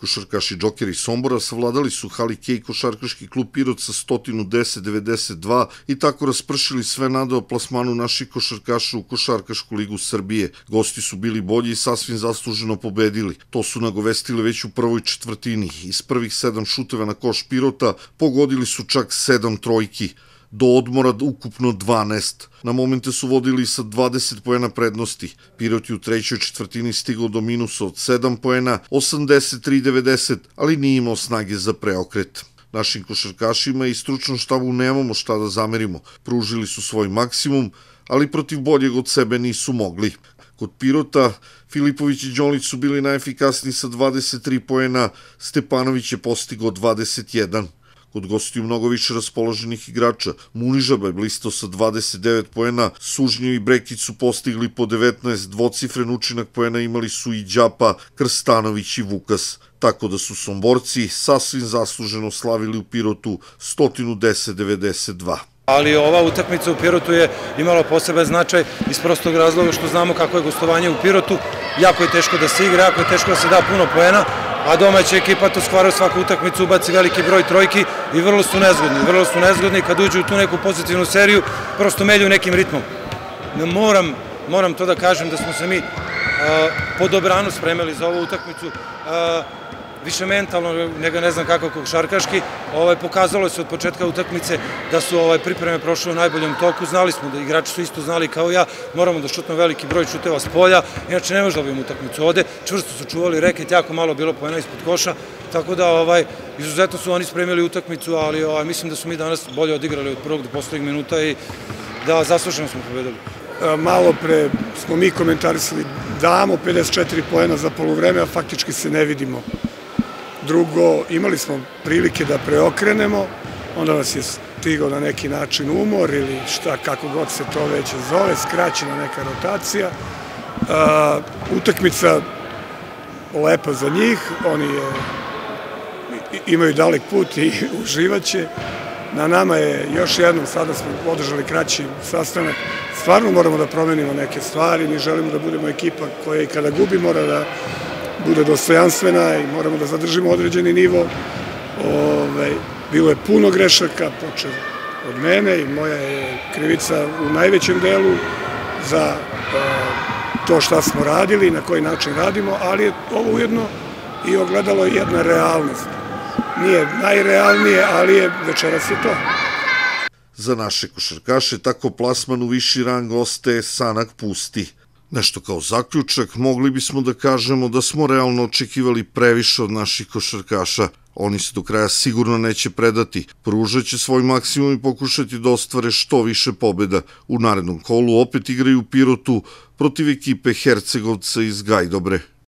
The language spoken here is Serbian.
Košarkaši Džokeri Sombora savladali su Halikej košarkaški klub Pirot sa 110-92 i tako raspršili sve nade o plasmanu naših košarkaša u Košarkašku ligu Srbije. Gosti su bili bolji i sasvim zasluženo pobedili. To su nagovestili već u prvoj četvrtini. Iz prvih 7 šuteva na koš Pirota pogodili su čak 7 trojki. Do odmora ukupno 12. Na momente su vodili sa 20 poena prednosti. Pirot je u trećoj četvrtini stigao do minusa od 7 poena, 83-90, ali nije imao snage za preokret. Našim košarkašima i stručnom štabu nemamo šta da zamerimo. Pružili su svoj maksimum, ali protiv boljeg od sebe nisu mogli. Kod Pirota, Filipović i Đolić su bili najefikasniji sa 23 poena, Stepanović je postigao 21. Kod gostiju mnogo više raspoloženih igrača. Munižaba je blistao sa 29 poena, Sužnjev i Brekić su postigli po 19, dvocifren učinak poena imali su i Đapa, Krstanović i Vukas. Tako da su Somborci sasvim zasluženo slavili u Pirotu 110-92. Ali ova utakmica u Pirotu je imala poseban značaj iz prostog razloga što znamo kako je gostovanje u Pirotu. Jako je teško da se igra, jako je teško da se da puno poena, a domaća ekipa to stvaraju svaku utakmicu, ubaci veliki broj trojki i vrlo su nezgodni kad uđu u tu neku pozitivnu seriju, prosto melju nekim ritmom. Moram to da kažem da smo se mi po dobranu spremili za ovu utakmicu, više mentalno, nego ne znam kako košarkaški. Pokazalo se od početka utakmice da su pripreme prošle u najboljem toku. Znali smo da igrači su isto znali kao ja, moramo da šutnemo veliki broj šuteva s polja, inače ne može da dobijemo utakmicu ovde. Čvrsto su čuvali reket, jako malo bilo poena ispod koša, tako da izuzetno su oni spremili utakmicu, ali mislim da su mi danas bolje odigrali od prvog do poslednjeg minuta i da zasluženo smo pobedili. Malo pre smo mi komentarisali, damo 54 poena za poluvreme, a faktički se ne vidimo. Drugo, imali smo prilike da preokrenemo, onda nas je stigao na neki način umor ili šta, kako god se to već zove, skraćena neka rotacija. Utakmica lepa za njih, oni imaju dalek put i uživaće. Na nama je još jednom, sada smo održali kraći sastanak, stvarno moramo da promenimo neke stvari, mi želimo da budemo ekipa koja i kada gubi mora da bude dostojanstvena i moramo da zadržimo određeni nivo. Bilo je puno grešaka, počeo od mene i moja je krivica u najvećem delu za to šta smo radili i na koji način radimo, ali je ovo ujedno i ogledalo jedna realnost. Nije najrealnije, ali je večeras je to. Za naše košarkaše tako plasman u viši rang ostaje sanak pusti. Nešto kao zaključak, mogli bismo da kažemo da smo realno očekivali previše od naših košarkaša. Oni se do kraja sigurno neće predati, pružat će svoj maksimum i pokušati da ostvare što više pobjeda. U narednom kolu opet igraju u Pirotu protiv ekipe Hercegovca iz Gajdobre.